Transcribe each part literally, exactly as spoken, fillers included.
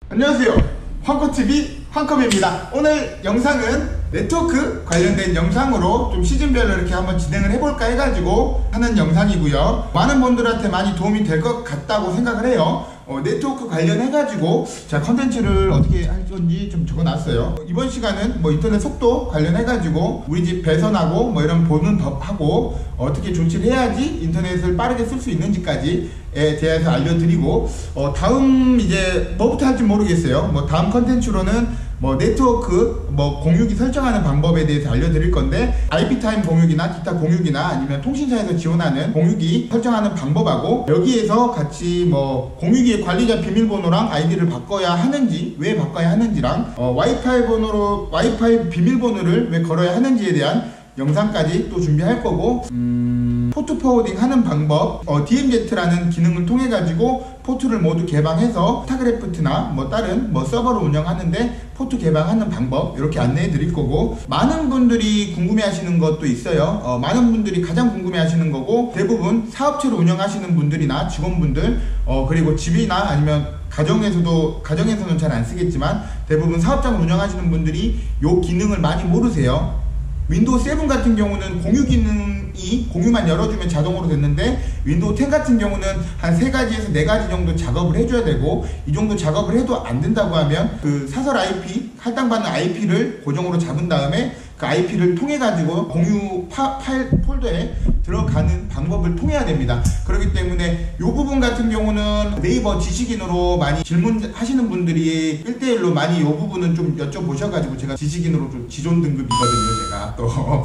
안녕하세요, 황커티비 황컵입니다. 오늘 영상은 네트워크 관련된 영상으로 좀 시즌별로 이렇게 한번 진행을 해볼까 해가지고 하는 영상이고요. 많은 분들한테 많이 도움이 될 것 같다고 생각을 해요. 어, 네트워크 관련해가지고 제가 컨텐츠를 어떻게 할 건지 좀 적어놨어요. 이번 시간은 뭐 인터넷 속도 관련해가지고 우리 집 배선하고 뭐 이런 보는 법하고 어떻게 조치를 해야지 인터넷을 빠르게 쓸 수 있는지까지에 대해서 알려드리고, 어, 다음 이제 뭐부터 할지 모르겠어요. 뭐 다음 컨텐츠로는 뭐 네트워크 뭐 공유기 설정하는 방법에 대해서 알려드릴 건데, 아이피 타임 공유기나 기타 공유기나 아니면 통신사에서 지원하는 공유기 설정하는 방법하고, 여기에서 같이 뭐 공유기의 관리자 비밀번호랑 아이디를 바꿔야 하는지, 왜 바꿔야 하는지랑 어, 와이파이 번호로 와이파이 비밀번호를 왜 걸어야 하는지에 대한 영상까지 또 준비할 거고, 음... 포트 포워딩 하는 방법, 어, 디엠제트라는 기능을 통해 가지고 포트를 모두 개방해서 스타크래프트나 뭐 다른 뭐 서버를 운영하는데 포트 개방하는 방법 이렇게 안내해 드릴 거고, 많은 분들이 궁금해 하시는 것도 있어요. 어, 많은 분들이 가장 궁금해 하시는 거고, 대부분 사업체를 운영하시는 분들이나 직원분들, 어, 그리고 집이나 아니면 가정에서도, 가정에서는 잘 안 쓰겠지만 대부분 사업장을 운영하시는 분들이 이 기능을 많이 모르세요. 윈도우 칠 같은 경우는 공유 기능이 공유만 열어주면 자동으로 됐는데, 윈도우 텐 같은 경우는 한 세 가지에서 네 가지 정도 작업을 해줘야 되고, 이 정도 작업을 해도 안 된다고 하면 그 사설 아이피, 할당받는 아이피를 고정으로 잡은 다음에 그 아이피를 통해 가지고 공유 파, 파일 폴더에 들어가는 방법을 통해야 됩니다. 그렇기 때문에 이 부분 같은 경우는 네이버 지식인으로 많이 질문하시는 분들이 일 대일로 많이 이 부분은 좀 여쭤보셔가지고, 제가 지식인으로 좀 지존 등급이거든요. 제가 또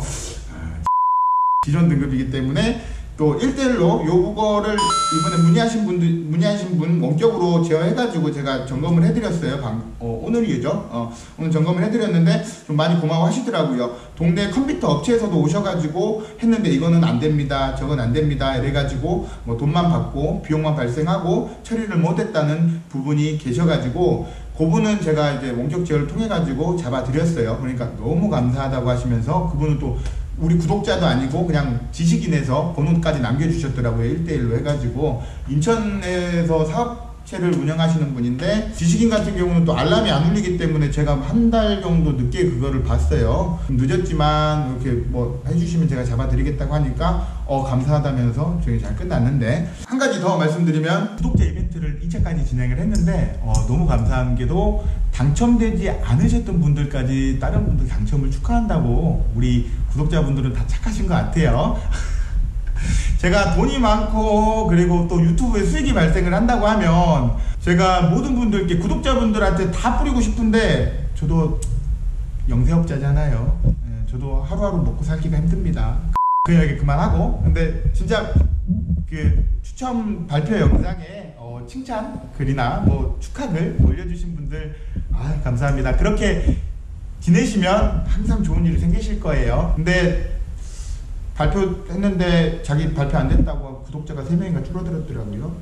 지존 등급이기 때문에 또 일 대일로 요거를 이번에 문의하신 분들, 문의하신 분 원격으로 제어해가지고 제가 점검을 해드렸어요. 방, 어, 오늘이죠. 어, 오늘 점검을 해드렸는데 좀 많이 고마워 하시더라고요. 동네 컴퓨터 업체에서도 오셔가지고 했는데 이거는 안 됩니다, 저건 안 됩니다 이래가지고 뭐 돈만 받고 비용만 발생하고 처리를 못했다는 부분이 계셔가지고, 그분은 제가 이제 원격 제어를 통해 가지고 잡아드렸어요. 그러니까 너무 감사하다고 하시면서, 그분은 또 우리 구독자도 아니고 그냥 지식인에서 번호까지 남겨주셨더라고요. 일 대일로 해가지고. 인천에서 사업체를 운영하시는 분인데, 지식인 같은 경우는 또 알람이 안 울리기 때문에 제가 한 달 정도 늦게 그거를 봤어요. 늦었지만 이렇게 뭐 해주시면 제가 잡아드리겠다고 하니까 어 감사하다면서 저희 잘 끝났는데, 한 가지 더 말씀드리면 구독자 이벤트를 이 차까지 진행을 했는데, 어 너무 감사한 게도 당첨되지 않으셨던 분들까지 다른 분들 당첨을 축하한다고, 우리 구독자분들은 다 착하신 것 같아요. 제가 돈이 많고 그리고 또 유튜브에 수익이 발생을 한다고 하면 제가 모든 분들께, 구독자분들한테 다 뿌리고 싶은데, 저도 영세업자잖아요. 네, 저도 하루하루 먹고 살기가 힘듭니다. 그냥 여기 그만하고, 근데 진짜 그 추첨 발표 영상에 어, 칭찬 글이나 뭐 축하글 올려주신 분들, 아 감사합니다. 그렇게 지내시면 항상 좋은 일이 생기실 거예요. 근데 발표했는데 자기 발표 안 됐다고 구독자가 세 명인가 줄어들었더라고요.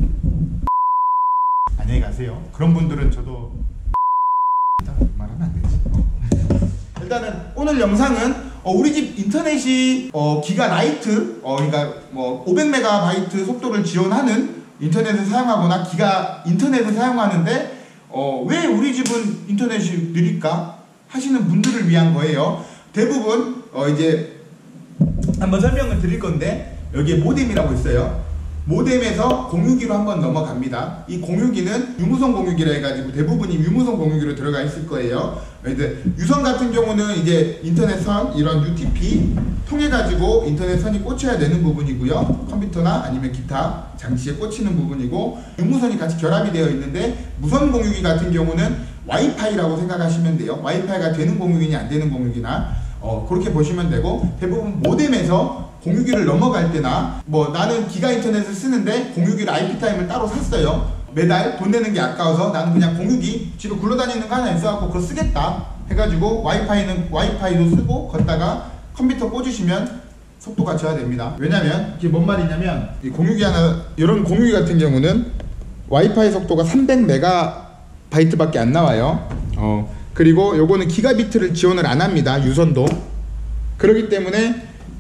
안녕히 가세요. 그런 분들은 저도 말하면 안 되지. 일단은 오늘 영상은 어, 우리 집 인터넷이 어, 기가 라이트, 어, 그러니까 뭐 오백 메가바이트 속도를 지원하는 인터넷을 사용하거나 기가 인터넷을 사용하는데, 어, 왜 우리 집은 인터넷이 느릴까 하시는 분들을 위한 거예요. 대부분 어, 이제 한번 설명을 드릴 건데, 여기에 모뎀이라고 있어요. 모뎀에서 공유기로 한번 넘어갑니다. 이 공유기는 유무선 공유기라 해가지고 대부분이 유무선 공유기로 들어가 있을 거예요. 이제 유선 같은 경우는 이제 인터넷선, 이런 유티피 통해 가지고 인터넷선이 꽂혀야 되는 부분이고요. 컴퓨터나 아니면 기타 장치에 꽂히는 부분이고, 유무선이 같이 결합이 되어 있는데, 무선 공유기 같은 경우는 와이파이라고 생각하시면 돼요. 와이파이가 되는 공유기냐 안 되는 공유기나 어, 그렇게 보시면 되고, 대부분 모뎀에서 공유기를 넘어갈 때나, 뭐 나는 기가 인터넷을 쓰는데 공유기를 아이피 타임을 따로 샀어요. 매달 돈 내는 게 아까워서 나는 그냥 공유기 집에 굴러다니는 거 하나 있어갖고 그거 쓰겠다 해가지고 와이파이는 와이파이도 쓰고 걷다가 컴퓨터 꽂으시면 속도가 저하됩니다. 왜냐면 이게 뭔 말이냐면, 이 공유기 하나, 이런 공유기 같은 경우는 와이파이 속도가 삼백 메가바이트 밖에 안 나와요. 어, 그리고 요거는 기가비트를 지원을 안 합니다. 유선도. 그렇기 때문에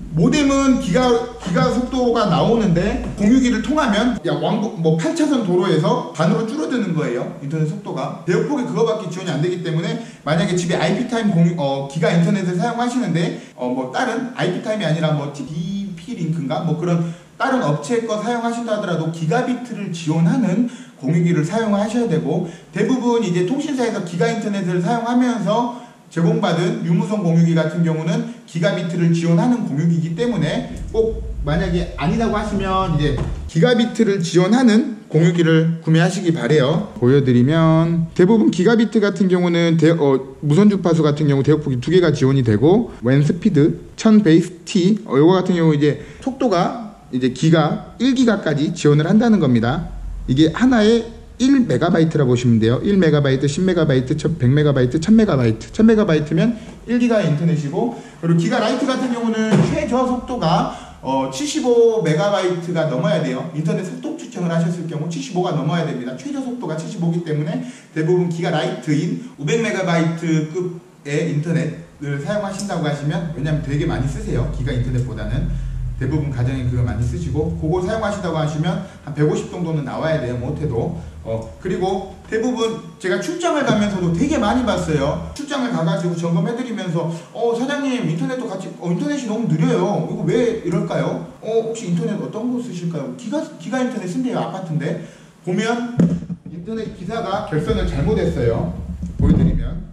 모뎀은 기가 기가 속도가 나오는데 공유기를 통하면 야 왕복 뭐 팔 차선 도로에서 반으로 줄어드는 거예요. 인터넷 속도가 대역폭이 그거밖에 지원이 안 되기 때문에 만약에 집에 아이피타임 공유 어 기가 인터넷을 사용하시는데 어 뭐 다른 아이피타임이 아니라 뭐 디피링크인가 뭐 그런 다른 업체 거 사용하신다 하더라도 기가비트를 지원하는 공유기를 사용하셔야 되고, 대부분 이제 통신사에서 기가 인터넷을 사용하면서 제공받은 유무선 공유기 같은 경우는 기가비트를 지원하는 공유기이기 때문에 꼭 만약에 아니라고 하시면 이제 기가비트를 지원하는 공유기를 구매하시기 바래요. 보여드리면 대부분 기가비트 같은 경우는 대, 어, 무선 주파수 같은 경우 대역폭이 두 개가 지원이 되고, 웬 스피드 천 베이스 T 어, 요거 같은 경우 이제 속도가 이제 기가 일 기가까지 지원을 한다는 겁니다. 이게 하나에 일 메가바이트라 보시면 돼요. 일 메가바이트, 십 메가바이트, 백 메가바이트, 천 메가바이트. 천 메가바이트면 일 기가의 인터넷이고, 그리고 기가 라이트 같은 경우는 최저 속도가 어, 칠십오 메가바이트가 넘어야 돼요. 인터넷 속도 추천을 하셨을 경우 칠십오가 넘어야 됩니다. 최저 속도가 칠십오이기 때문에 대부분 기가 라이트인 오백 메가바이트급의 인터넷을 사용하신다고 하시면, 왜냐면 되게 많이 쓰세요. 기가 인터넷보다는. 대부분 가정에 그거 많이 쓰시고, 그거 사용하신다고 하시면 한 백오십 정도는 나와야 돼요. 못해도. 어, 그리고 대부분 제가 출장을 가면서도 되게 많이 봤어요. 출장을 가가지고 점검해드리면서 어 사장님 인터넷도 같이 어 인터넷이 너무 느려요. 이거 왜 이럴까요? 어 혹시 인터넷 어떤 거 쓰실까요? 기가 기가 인터넷 쓴대요. 아파트인데. 보면 인터넷 기사가 결선을 잘못했어요. 보여드리면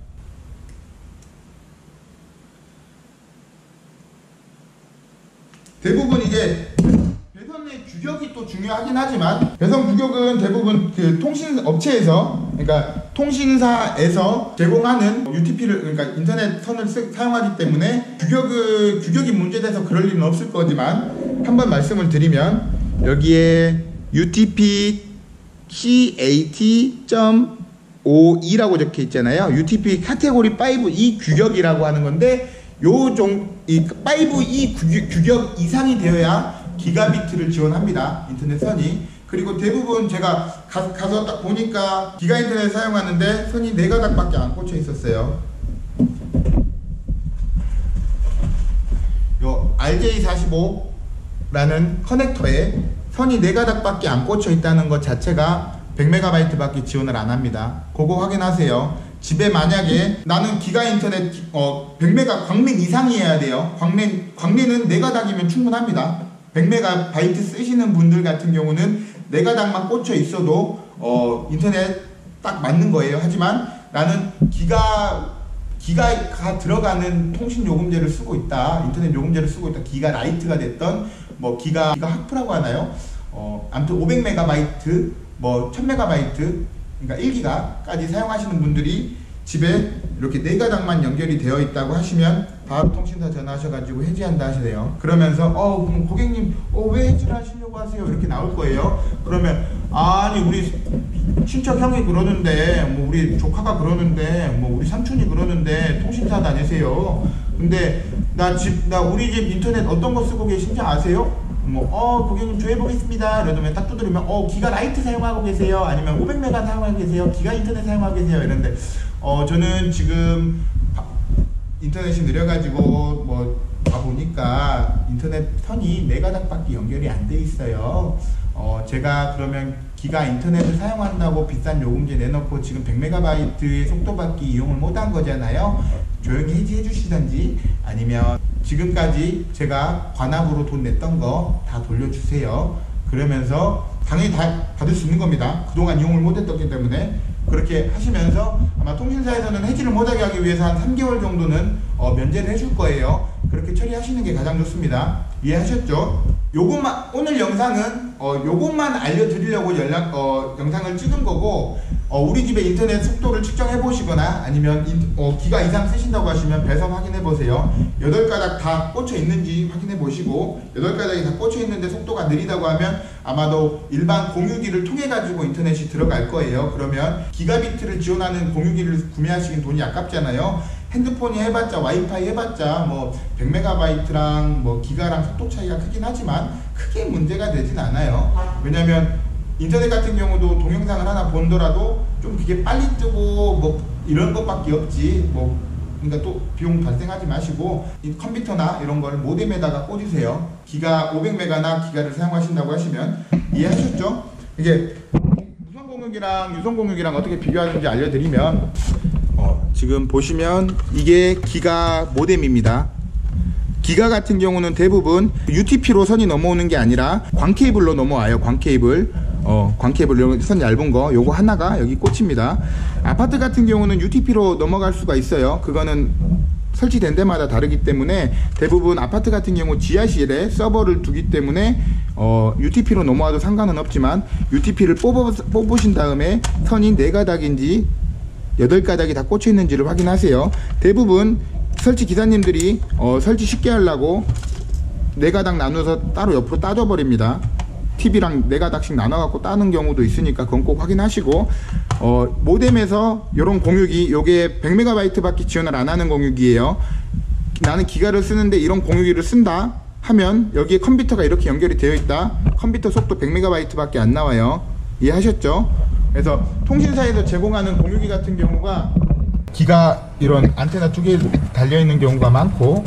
대부분 이제 배선의 규격이 또 중요하긴 하지만, 배선 규격은 대부분 그 통신 업체에서, 그러니까 통신사에서 제공하는 유티피를, 그러니까 인터넷 선을 쓰, 사용하기 때문에 규격을 규격이 문제돼서 그럴 일은 없을 거지만, 한번 말씀을 드리면 여기에 유티피 cat 점 오이라고 적혀 있잖아요. 유티피 카테고리 오 이 규격이라고 하는 건데, 요 종 이 오 이 규격 이상이 되어야 기가비트를 지원합니다. 인터넷 선이. 그리고 대부분 제가 가, 가서 딱 보니까 기가 인터넷 사용하는데 선이 네 가닥밖에 안 꽂혀 있었어요. 요 알제이 사십오라는 커넥터에 선이 네 가닥밖에 안 꽂혀 있다는 것 자체가 백 메가바이트밖에 지원을 안 합니다. 그거 확인하세요. 집에 만약에 나는 기가 인터넷 어 백 메가 광랜 이상이어야 돼요. 광랜 광랜은 네 가닥이면 충분합니다. 백 메가바이트 쓰시는 분들 같은 경우는 네 가닥만 꽂혀 있어도 어 인터넷 딱 맞는 거예요. 하지만 나는 기가 기가가 들어가는 통신 요금제를 쓰고 있다. 인터넷 요금제를 쓰고 있다. 기가 라이트가 됐던 뭐 기가 기가 하프라고 하나요? 어 아무튼 오백 메가바이트 뭐 천 메가바이트, 그러니까 일 기가까지 사용하시는 분들이 집에 이렇게 네 가닥만 연결이 되어 있다고 하시면 바로 통신사 전화하셔가지고 해지한다 하시네요. 그러면서 어 그럼 고객님 어 왜 해지를 하시려고 하세요? 이렇게 나올 거예요. 그러면 아니 우리 친척 형이 그러는데, 뭐 우리 조카가 그러는데, 뭐 우리 삼촌이 그러는데 통신사 다니세요. 근데 나 집 나 우리 집 인터넷 어떤 거 쓰고 계신지 아세요? 뭐, 어, 고객님 조회보겠습니다. 이러면 딱 두드리면, 어, 기가 라이트 사용하고 계세요? 아니면 오백 메가 사용하고 계세요? 기가 인터넷 사용하고 계세요? 이런데, 어, 저는 지금 인터넷이 느려가지고, 뭐, 가보니까 인터넷 선이 네 가닥밖에 연결이 안 돼 있어요. 어, 제가 그러면 기가 인터넷을 사용한다고 비싼 요금제 내놓고 지금 백 메가바이트의 속도밖에 이용을 못한 거잖아요. 조용히 해지해 주시던지, 아니면 지금까지 제가 관합으로 돈 냈던 거 다 돌려주세요. 그러면서 당연히 다 받을 수 있는 겁니다. 그동안 이용을 못했기 때문에. 그렇게 하시면서 아마 통신사에서는 해지를 못하게 하기 위해서 한 삼 개월 정도는 어, 면제를 해줄 거예요. 그렇게 처리하시는 게 가장 좋습니다. 이해하셨죠? 요것만, 오늘 영상은 어, 요것만 알려드리려고 연락, 어, 영상을 찍은 거고, 어, 우리 집의 인터넷 속도를 측정해 보시거나 아니면 인, 어, 기가 이상 쓰신다고 하시면 배선 확인해 보세요. 여덟 가닥 다 꽂혀 있는지 확인해 보시고, 여덟 가닥이 다 꽂혀 있는데 속도가 느리다고 하면 아마도 일반 공유기를 통해 가지고 인터넷이 들어갈 거예요. 그러면 기가비트를 지원하는 공유기를 구매하시긴 돈이 아깝잖아요. 핸드폰이 해봤자, 와이파이 해봤자 뭐 백 메가바이트랑 뭐 기가랑 속도 차이가 크긴 하지만 크게 문제가 되진 않아요. 왜냐면 인터넷 같은 경우도 동영상을 하나 본더라도 좀 그게 빨리 뜨고 뭐 이런 것밖에 없지, 뭐 그러니까 또 비용 발생하지 마시고 이 컴퓨터나 이런 걸 모뎀에다가 꽂으세요. 기가 오백 메가나 기가를 사용하신다고 하시면 이해하셨죠? 이게 무선 공유기랑 유선 공유기랑 어떻게 비교하는지 알려드리면 어, 지금 보시면 이게 기가 모뎀입니다. 기가 같은 경우는 대부분 유티피로 선이 넘어오는 게 아니라 광 케이블로 넘어와요. 광 케이블. 어, 광 케이블 선 얇은 거 요거 하나가 여기 꽂힙니다. 아파트 같은 경우는 유티피로 넘어갈 수가 있어요. 그거는 설치된 데마다 다르기 때문에 대부분 아파트 같은 경우 지하실에 서버를 두기 때문에 어, 유티피로 넘어와도 상관은 없지만 유티피를 뽑아, 뽑으신 다음에 선이 네 가닥인지 여덟 가닥이 다 꽂혀 있는지를 확인하세요. 대부분 설치 기사님들이 어, 설치 쉽게 하려고 네 가닥 나눠서 따로 옆으로 따져 버립니다. 티비랑 네 가닥씩 나눠 갖고 따는 경우도 있으니까 그건 꼭 확인하시고 어, 모뎀에서 이런 공유기 요게 백 메가바이트 밖에 지원을 안 하는 공유기예요. 나는 기가를 쓰는데 이런 공유기를 쓴다 하면 여기에 컴퓨터가 이렇게 연결이 되어 있다. 컴퓨터 속도 백 메가바이트 밖에 안 나와요. 이해하셨죠? 그래서 통신사에서 제공하는 공유기 같은 경우가 기가 이런 안테나 두 개 달려 있는 경우가 많고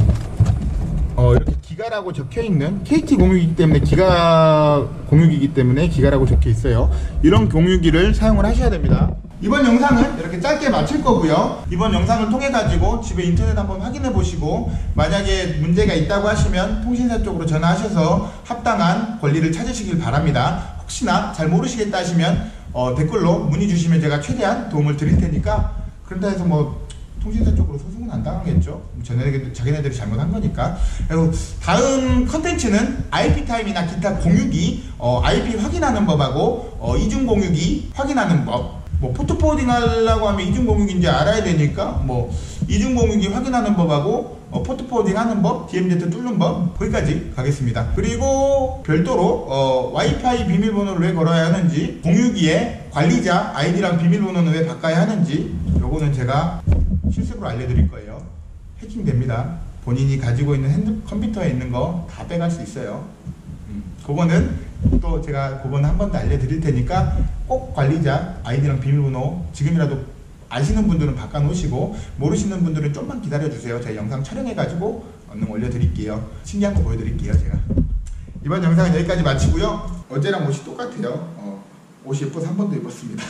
어, 이렇게 기가라고 적혀 있는 케이티 공유기이기 때문에 기가 공유기이기 때문에 기가라고 적혀 있어요. 이런 공유기를 사용을 하셔야 됩니다. 이번 영상은 이렇게 짧게 마칠 거고요. 이번 영상을 통해 가지고 집에 인터넷 한번 확인해 보시고 만약에 문제가 있다고 하시면 통신사 쪽으로 전화하셔서 합당한 권리를 찾으시길 바랍니다. 혹시나 잘 모르시겠다 하시면 어, 댓글로 문의 주시면 제가 최대한 도움을 드릴 테니까 그런다 해서 뭐 통신사 쪽으로 소송은 안 당하겠죠. 자기네들이, 자기네들이 잘못한 거니까. 그리고 다음 컨텐츠는 아이피 타임이나 기타 공유기 어, 아이피 확인하는 법하고 어, 이중 공유기 확인하는 법. 뭐 포트포워딩 하려고 하면 이중 공유기인지 알아야 되니까 뭐 이중 공유기 확인하는 법하고 어, 포트포워딩 하는 법, 디엠제트 뚫는 법 거기까지 가겠습니다. 그리고 별도로 어, 와이파이 비밀번호를 왜 걸어야 하는지, 공유기에 관리자 아이디랑 비밀번호는 왜 바꿔야 하는지 요거는 제가 실습으로 알려드릴 거예요. 해킹됩니다. 본인이 가지고 있는 핸드 컴퓨터에 있는 거 다 빼갈 수 있어요. 음, 그거는 또 제가 그거는 한 번 더 알려드릴 테니까 꼭 관리자 아이디랑 비밀번호 지금이라도 아시는 분들은 바꿔 놓으시고 모르시는 분들은 좀만 기다려 주세요. 제가 영상 촬영해 가지고 얼른 올려드릴게요. 신기한 거 보여드릴게요. 제가 이번 영상은 여기까지 마치고요. 어제랑 옷이 똑같아요. 어, 옷이 예뻐서 한 번 더 입었습니다.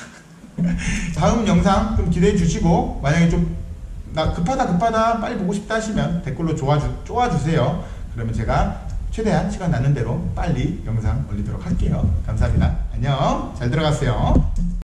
다음 영상 좀 기대해 주시고 만약에 좀 나 급하다 급하다 빨리 보고 싶다 하시면 댓글로 좋아주, 쪼아주세요. 그러면 제가 최대한 시간 나는 대로 빨리 영상 올리도록 할게요. 감사합니다. 안녕. 잘 들어갔어요.